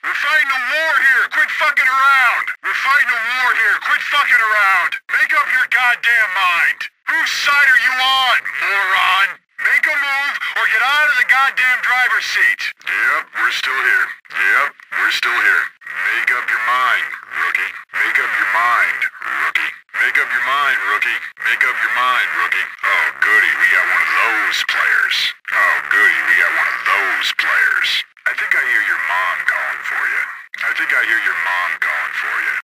We're fighting a war here. Quit fucking around. We're fighting a war here. Quit fucking around. Make up your goddamn mind. Whose side are you on, moron? Make a move or get out of the goddamn driver's seat. Yep, we're still here. Yep, we're still here. Make up your mind, rookie. Make up your mind, rookie. Make up your mind, rookie. Make up your mind, rookie. Oh, goody, we got one of those players. Oh, goody, we got one of those players.